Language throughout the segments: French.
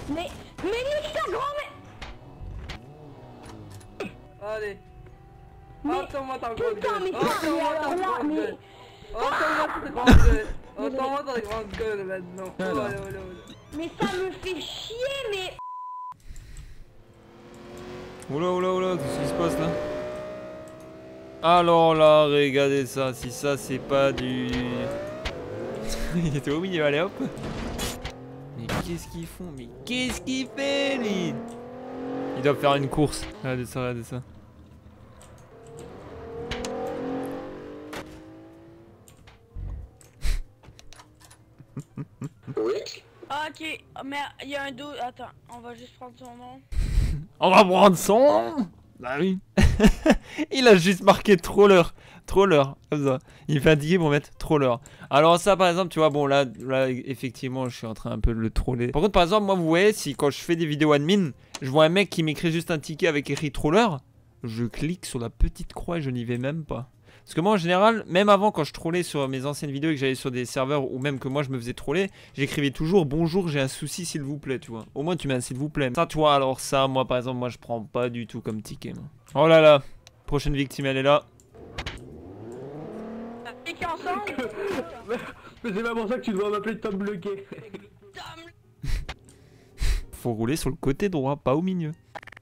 Mais nique ta grand-mère. Allez. Mais Attends-moi ta grande putain, gueule. mais alors là, mais... Attends-moi ta grande gueule. Attends-moi ta grande gueule maintenant. Alors. Mais ça me fait chier, mais... Oula, qu'est-ce qui se passe là? Alors là, regardez ça, si ça c'est pas du... Il était au milieu, allez hop. Mais qu'est-ce qu'ils font? Mais qu'est-ce qu'il fait lui? Il doit faire une course. Regardez ça. Oui. Ok, mais il y a un dos... Attends, on va juste prendre son nom. On va prendre son... Bah oui. Il a juste marqué troller, comme ça. Il est fatigué pour mettre troller. Alors ça par exemple, tu vois, bon là effectivement je suis en train un peu de le troller. Par contre par exemple, moi vous voyez, si quand je fais des vidéos admin, je vois un mec qui m'écrit juste un ticket avec écrit troller, je clique sur la petite croix et je n'y vais même pas. Parce que moi en général, même avant quand je trollais sur mes anciennes vidéos et que j'allais sur des serveurs ou même que moi je me faisais troller, j'écrivais toujours bonjour, j'ai un souci s'il vous plaît, tu vois. Au moins tu mets un s'il vous plaît. Ça tu vois, alors ça moi par exemple, moi je prends pas du tout comme ticket moi. Oh là là, prochaine victime elle est là. Piquer ensemble. Mais c'est pas pour ça que tu dois m'appeler Tom Bloqué. Faut rouler sur le côté droit, pas au milieu.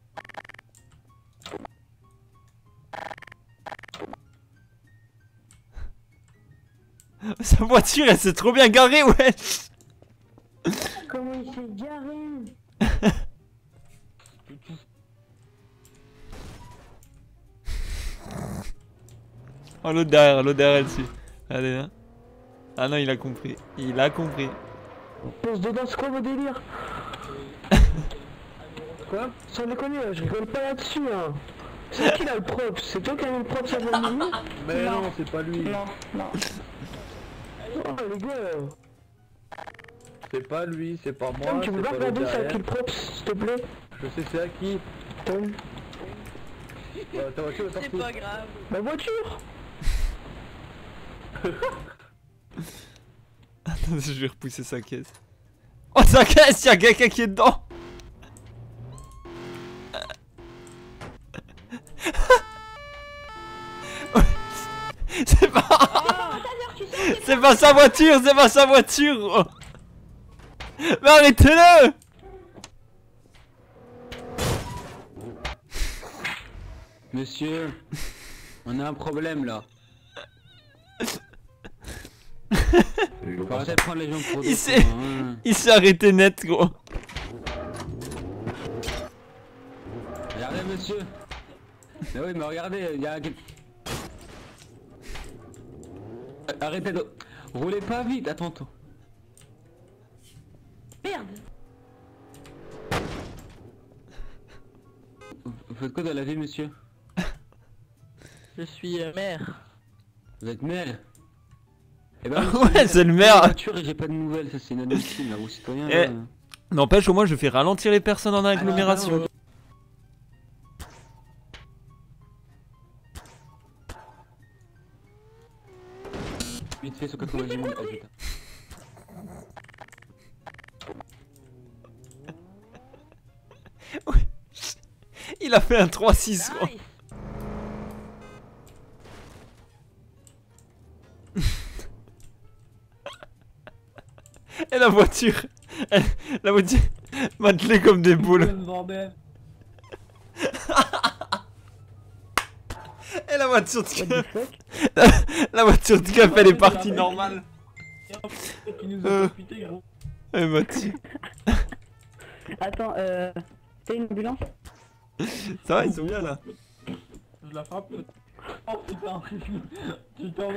Sa voiture elle s'est trop bien garée, ouais. Comment il s'est garé? Oh l'autre derrière elle dessus. Allez hein. Ah non il a compris. Pose dedans, c'est quoi vos délires? Quoi? Sans déconner, je rigole pas là-dessus hein. C'est qui là le propre? C'est toi qui as mis le propre ça va le milieu? Mais non, c'est pas lui. Non. Oh les gars. C'est pas lui, c'est pas moi. Tom, tu veux pas pas regarder l'autre c'est à derrière. qui le propre s'il te plaît? Je sais c'est à qui. Tom. Ta voiture est C'est partie. pas grave. Ma voiture. Attends, je vais repousser sa caisse. Oh sa caisse, y'a quelqu'un qui est dedans. C'est pas... C'est pas sa voiture, Mais arrêtez-le. Monsieur, on a un problème là. Faut arrêter de prendre les gens pour des cons, hein. Il s'est arrêté net, gros. Regardez monsieur. Mais oui mais regardez, il y a... Arrêtez de... Roulez pas vite, attends. Merde. Vous faites quoi dans la vie monsieur? Je suis maire. Vous êtes maire? Eh ben, Ouais, c'est le maire. Voiture et j'ai pas de nouvelles, ça c'est inadmissible là, vos citoyens. Eh, là. n'empêche au moins je fais ralentir les personnes en agglomération. Alors, vite fait sur 90 000, oh putain. Ouais. Il a fait un 3-6 gros. Nice. Et la voiture, la voiture matelée comme des boules. Et la voiture de cap, la voiture de cap elle est partie normale. Elle m'a tué. Attends, t'as une ambulance? Ça va, ils sont bien là. Je la frappe. Oh putain. Putain.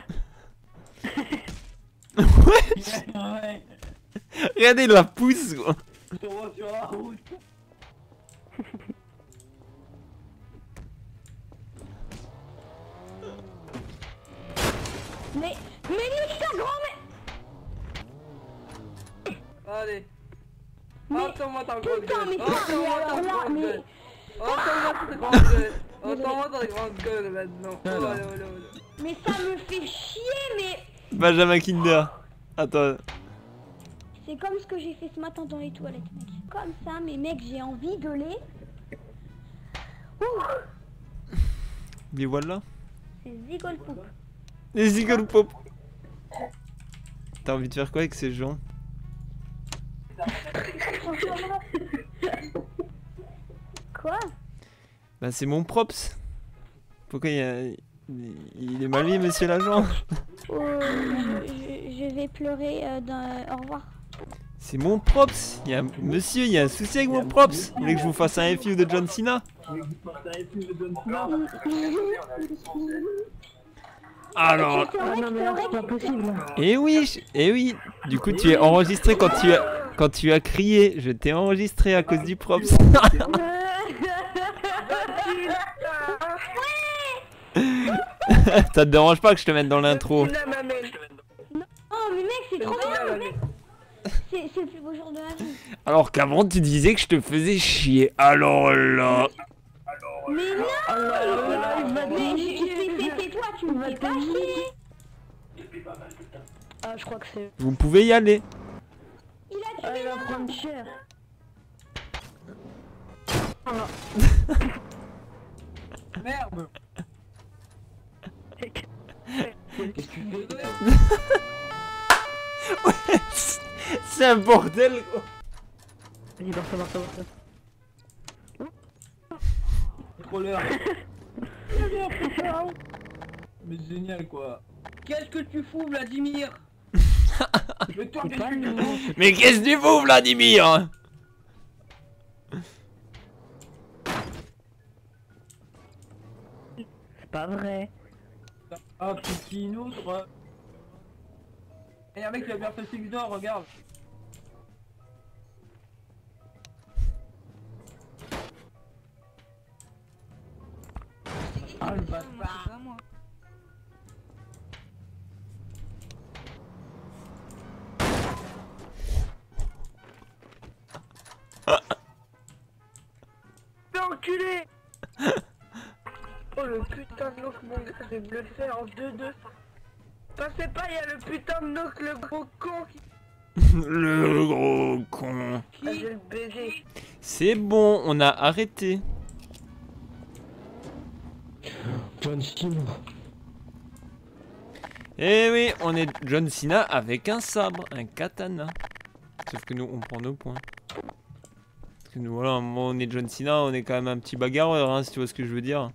Ouais. Regardez, il la pousse gros. Je te vois sur la route. Mais nique ta grand-mère. Allez. Mais Attends-moi ta grande putain, gueule. mais ça, mais Attends-moi ta alors là, grande mais... gueule. Attends-moi ta grande gueule. Attends-moi ta grande gueule maintenant. Alors. Mais ça me fait chier, mais... Benjamin Kinder. Attends. C'est comme ce que j'ai fait ce matin dans les toilettes, mec. Comme ça, mais mec, j'ai envie de les... Ouh, Les voilà. c'est zigole poupe. Les Eagle Pop. T'as envie de faire quoi avec ces gens? Quoi? Bah c'est mon props. Pourquoi il est mal mis, monsieur l'agent? Oh, je vais pleurer au revoir. C'est mon props. Monsieur, il y a un souci avec mon props. Vous voulez que je vous fasse un FU de John Cena? Alors... Ah non mais là c'est pas possible. Eh oui, eh oui. Du coup, tu es enregistré quand tu as crié. Je t'ai enregistré à cause du props. Ça te dérange pas que je te mette dans l'intro? Oh mais mec, c'est trop bien, mec. C'est le plus beau jour de la vie. Alors qu'avant tu disais que je te faisais chier. Alors là... Mais non, mais c'est toi, tu me fais pas chier. Ah je crois que c'est... Vous pouvez y aller. Il a Ah tué il va prendre cher. Merde. Qu'est-ce que tu fais? C'est un bordel. Vas-y, barre-toi. Contrôleur. Mais génial quoi. Qu'est-ce que tu fous, Vladimir? Je vais te C'est pas le nom. Mais qu'est-ce que tu fous, Vladimir? C'est pas vrai. Ah, petit une autre. Et un mec qui a bien fait le Six d'or, regarde. Ah le bâtard. Enculé. Oh le putain de knock, mon gars, je vais me le faire en 2-2. Passez pas, il y a le putain de knock, le gros con qui... Le gros con. Ah, je vais le baiser. C'est bon, on a arrêté. John Cena. Eh oui, on est John Cena avec un sabre, un katana. Sauf que nous, on prend nos points. Parce que nous, voilà, on est John Cena, on est quand même un petit bagarreur, hein, si tu vois ce que je veux dire.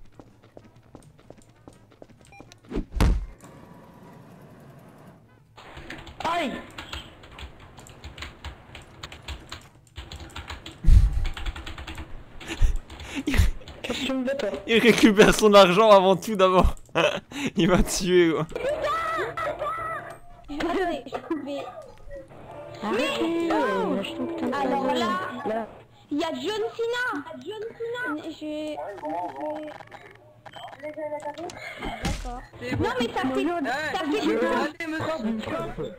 Aïe. Qu'est-ce que tu me fais, toi? Il récupère son argent avant tout d'abord. Il va tuer, quoi. Attendez, je vais... Arrêtez. Alors là, Là. il y a John Cena. D'accord. Non mais ça fait... Ça fait du temps. Allez, monsieur.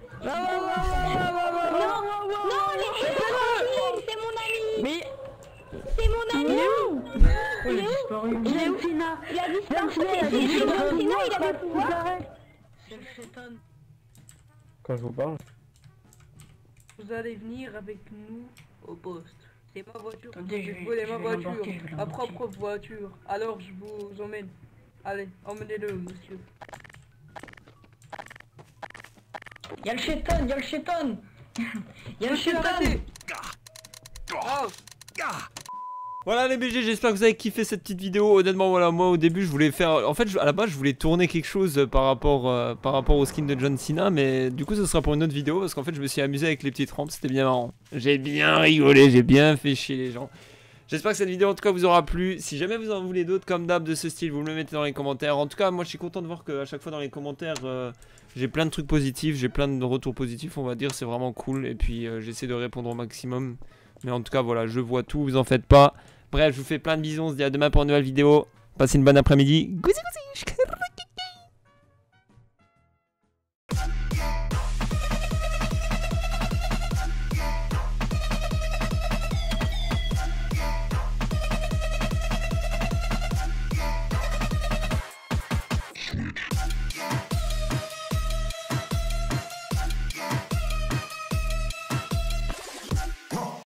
Non, laissez-moi tranquille, c'est mon ami. Mais... C'est mon ami. Il est disparu. Il est où, Cena? Il a disparu. C'est John Cena, il a des pouvoirs. C'est le chétan. Quand je vous parle. Vous allez venir avec nous au poste. C'est ma voiture. Attendez, je J'ai vais- volé je ma vais voiture. l'embarquer, je vais Ma l'embarquer. propre voiture. Alors je vous emmène. Allez, emmenez-le, monsieur. Y'a le chétan, y'a le chétan. Y'a le chétan. Arrêtez. Oh. Voilà les BG, j'espère que vous avez kiffé cette petite vidéo. Honnêtement, voilà, moi au début je voulais faire... En fait, à la base je voulais tourner quelque chose par rapport au skin de John Cena. Mais du coup ce sera pour une autre vidéo parce qu'en fait je me suis amusé avec les petites rampes, c'était bien marrant. J'ai bien rigolé, j'ai bien fait chier les gens. J'espère que cette vidéo en tout cas vous aura plu. Si jamais vous en voulez d'autres comme d'hab de ce style, vous me le mettez dans les commentaires. En tout cas moi je suis content de voir qu'à chaque fois dans les commentaires j'ai plein de trucs positifs, j'ai plein de retours positifs on va dire, c'est vraiment cool. Et puis j'essaie de répondre au maximum. Mais en tout cas voilà, je vois tout, vous en faites pas. Bref, je vous fais plein de bisous, on se dit à demain pour une nouvelle vidéo. Passez une bonne après-midi. Goussi goussi.